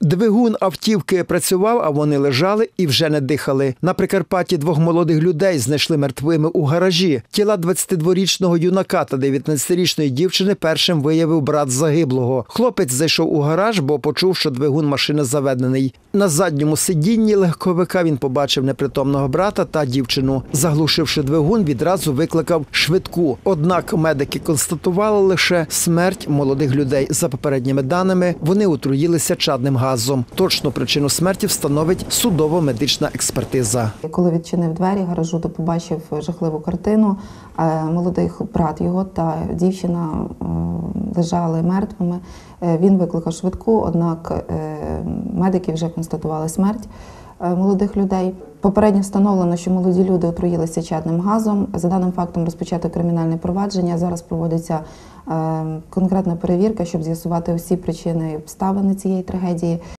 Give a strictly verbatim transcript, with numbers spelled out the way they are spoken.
Двигун автівки працював, а вони лежали і вже не дихали. На Прикарпатті двох молодих людей знайшли мертвими у гаражі. Тіла двадцятидворічного юнака та дев'ятнадцятирічної дівчини першим виявив брат загиблого. Хлопець зайшов у гараж, бо почув, що двигун машини заведений. На задньому сидінні легковика він побачив непритомного брата та дівчину. Заглушивши двигун, відразу викликав швидку. Однак медики констатували лише смерть молодих людей. За попередніми даними, вони отруїлися чадним газом. Точну причину смерті встановить судово-медична експертиза. Коли відчинив двері гаражу, то побачив жахливу картину. Молодий брат його та дівчина лежали мертвими. Він викликав швидку, однак медики вже констатували смерть молодих людей. Попередньо встановлено, що молоді люди отруїлися чадним газом. За даним фактом розпочато кримінальне провадження. Зараз проводиться конкретна перевірка, щоб з'ясувати усі причини і обставини цієї трагедії.